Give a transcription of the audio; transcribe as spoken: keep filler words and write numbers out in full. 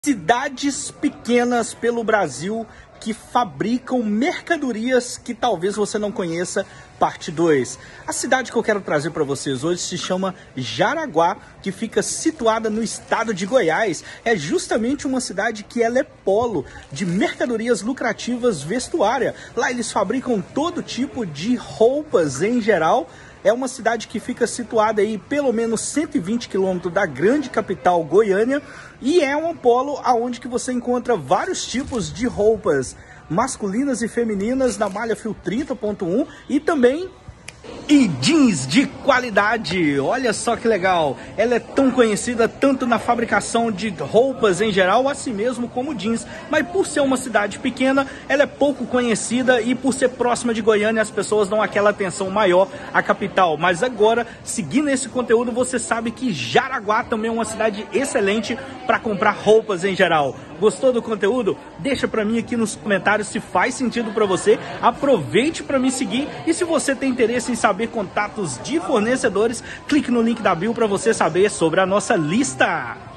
Cidades pequenas pelo Brasil que fabricam mercadorias que talvez você não conheça, parte dois. A cidade que eu quero trazer para vocês hoje se chama Jaraguá, que fica situada no estado de Goiás. É justamente uma cidade que ela é polo de mercadorias lucrativas vestuária. Lá eles fabricam todo tipo de roupas em geral. É uma cidade que fica situada aí pelo menos cento e vinte quilômetros da grande capital Goiânia e é um polo onde que você encontra vários tipos de roupas masculinas e femininas na malha fio trinta ponto um e também e jeans de qualidade. Olha só que legal, ela é tão conhecida tanto na fabricação de roupas em geral, assim mesmo como jeans, mas por ser uma cidade pequena, ela é pouco conhecida e por ser próxima de Goiânia, as pessoas dão aquela atenção maior à capital. Mas agora, seguindo esse conteúdo, você sabe que Jaraguá também é uma cidade excelente para comprar roupas em geral. Gostou do conteúdo? Deixa para mim aqui nos comentários se faz sentido para você. Aproveite para me seguir e se você tem interesse em saber contatos de fornecedores, clique no link da bio para você saber sobre a nossa lista.